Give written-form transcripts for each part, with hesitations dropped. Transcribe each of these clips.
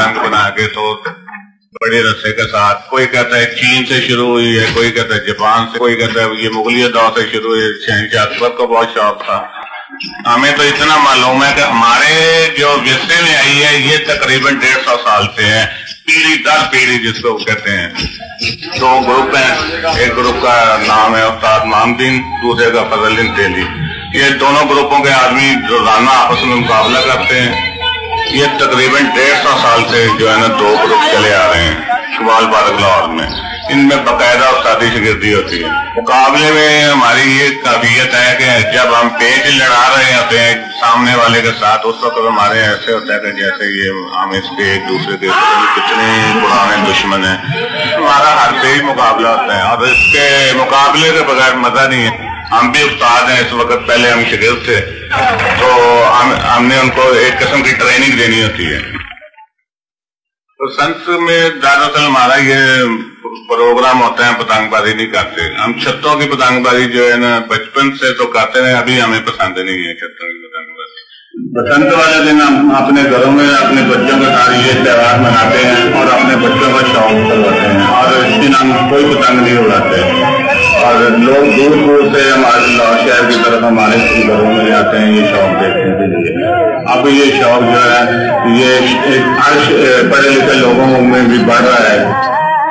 पतंग बना के तो बड़े रस्से के साथ, कोई कहता है चीन से शुरू हुई है, कोई कहता है जापान से, कोई कहता है ये मुगलिया दौर से शुरू हुई है, शहंशाह अकबर को बहुत शौक था। हमें तो इतना मालूम है कि हमारे जो विरसे में आई है ये तकरीबन 150 साल से है, पीढ़ी दर पीढ़ी जिसको कहते हैं। 2 ग्रुप हैं, एक ग्रुप का नाम है उस्ताद मामदीन, दूसरे का फजलुद्दीन तेली। ये दोनों ग्रुपों के आदमी रोजाना आपस में मुकाबला करते हैं। ये तकरीबन 150 साल से जो है ना 2 ग्रुप चले आ रहे हैं इकबाल पार्क लाहौर में। इनमें बाकायदा उस्तादी शिगिर्दी होती है। मुकाबले में हमारी ये काबिलियत है कि जब हम पेच लड़ा रहे होते हैं सामने वाले के साथ, उस वक्त हमारे ऐसे होता है कि जैसे ये हम इसके एक दूसरे के कितने पुराने दुश्मन हैं। हमारा हर पेज मुकाबला होता है और इसके मुकाबले के बगैर मजा नहीं है। हम भी उस्ताद हैं इस वक्त, पहले हम शिगिर्द थे तो हमने उनको एक किस्म की ट्रेनिंग देनी होती है। तो संत में ज्यादातर हमारा ये प्रोग्राम होता है, पतंगबाजी नहीं करते हम। छतों की पतंगबाजी जो है ना बचपन से तो करते हैं, अभी हमें पसंद नहीं है छतों की पतंगबाजी। बसंत वाले दिन हम अपने घरों में अपने बच्चों के साथ ये त्योहार मनाते हैं और अपने बच्चों का शौक करवाते हैं, और इस दिन हम कोई पतंग नहीं उड़ाते और लोग दूर दूर से हमारे लाहौर शहर की तरफ हमारे घरों में जाते हैं ये शौक देखने के लिए। अब ये शौक जो है ये पढ़े लिखे लोगों में भी बढ़ रहा है।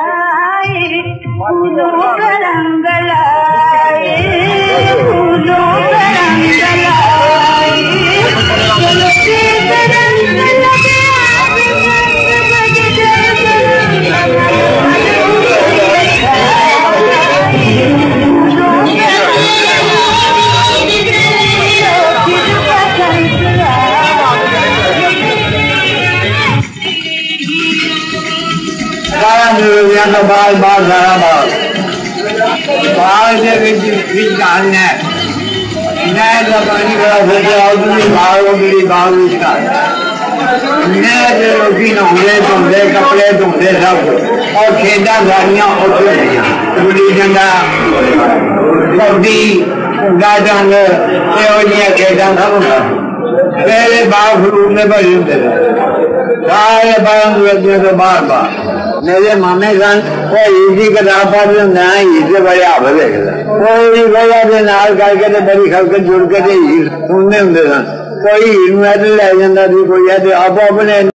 बाल बाल सारा बाल बाल के बीच कहानी है नए का पानी खड़ा सोचे और बाल को मेरी बाल उसका नए से रोटी नौले धोंदे कपड़े धोंदे सब और खेदा गाड़ियां होती गुली डंडा कबड्डी उड़ा जंग ये खेदा सब पहले बाल फ्रूट में भरे होते सारे बाल तो बार बार मेरे मामे सन वो इसी किताब पढ़ते होंगे इससे बड़े हाफिज है कोई वजह के नाल करके तो बड़ी खलक जुड़ के सुनने होंगे सन कोई हीर ले जाता कोई आपो अपने